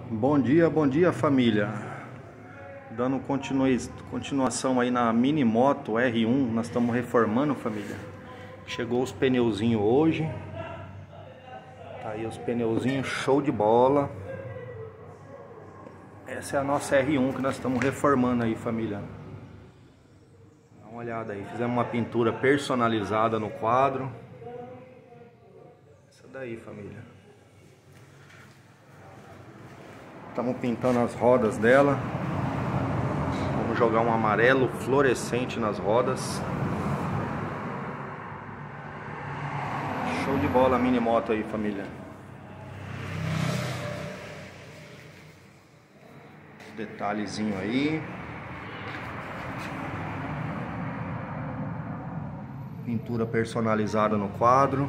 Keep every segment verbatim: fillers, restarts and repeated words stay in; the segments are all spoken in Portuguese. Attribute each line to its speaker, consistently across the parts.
Speaker 1: Bom dia, bom dia família. Dando continue, continuação aí na mini moto R um, nós estamos reformando, família. Chegou os pneuzinhos hoje. Tá aí os pneuzinhos, show de bola. Essa é a nossa R um que nós estamos reformando aí, família. Dá uma olhada aí, fizemos uma pintura personalizada no quadro. Essa daí, família. Estamos pintando as rodas dela. Vamos jogar um amarelo fluorescente nas rodas. Show de bola a mini moto aí, família. Detalhezinho aí. Pintura personalizada no quadro.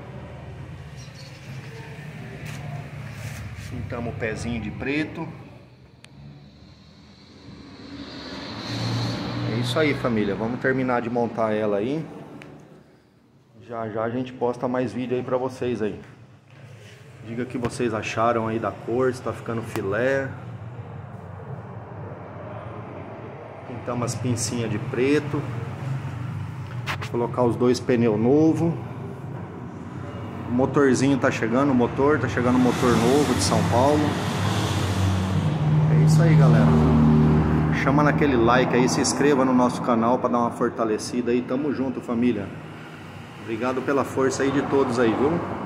Speaker 1: Pintamos o pezinho de preto. É isso aí, família. Vamos terminar de montar ela aí. Já já a gente posta mais vídeo aí pra vocês aí. Diga o que vocês acharam aí da cor, se tá ficando filé. Pintamos as pincinhas de preto. Vou colocar os dois pneus novos. O motorzinho tá chegando, o motor, tá chegando o motor novo de São Paulo. É isso aí, galera. Chama naquele like aí, se inscreva no nosso canal para dar uma fortalecida aí. Tamo junto, família. Obrigado pela força aí de todos aí, viu?